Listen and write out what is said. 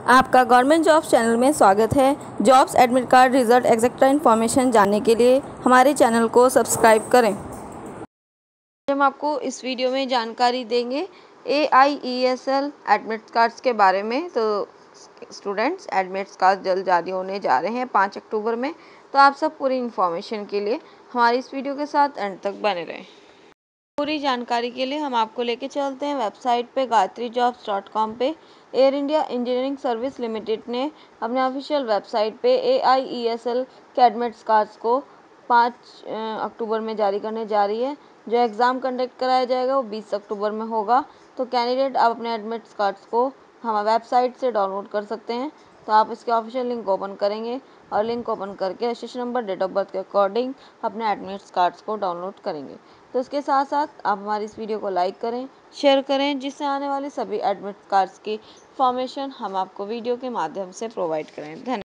आपका government jobs channel में स्वागत है। Jobs admit card result etcetera information जानने के लिए हमारे चैनल को सब्सक्राइब करें। हम आपको इस वीडियो में जानकारी देंगे AIESL एडमिट कार्ड्स के बारे में। तो स्टूडेंट्स, एडमिट कार्ड जल्द जारी होने जा रहे हैं 5 अक्टूबर में। तो आप सब पूरी इन्फॉर्मेशन के लिए हमारी इस वीडियो के साथ एंड तक बने रहें। पूरी जानकारी के लिए हम आपको लेके चलते हैं वेबसाइट पे gayatrijobs.com पे। Air India engineering service limited ने अपने ऑफिशियल वेबसाइट पे AIESL के एडमिट कार्ड्स को 5 अक्टूबर में जारी करने जा रही है। जो एग्ज़ाम कंडक्ट कराया जाएगा वो 20 अक्टूबर में होगा। तो कैंडिडेट आप अपने एडमिट कार्ड्स को हम वेबसाइट से डाउनलोड कर सकते हैं। तो आप इसके ऑफिशियल लिंक ओपन करेंगे और लिंक ओपन करके registration number, date of birth के अकॉर्डिंग अपने एडमिट कार्ड्स को डाउनलोड करेंगे। तो इसके साथ साथ आप हमारी इस वीडियो को लाइक करें, शेयर करें, जिससे आने वाले सभी एडमिट कार्ड्स की इंफॉर्मेशन हम आपको वीडियो के माध्यम से प्रोवाइड करें। धन्यवाद।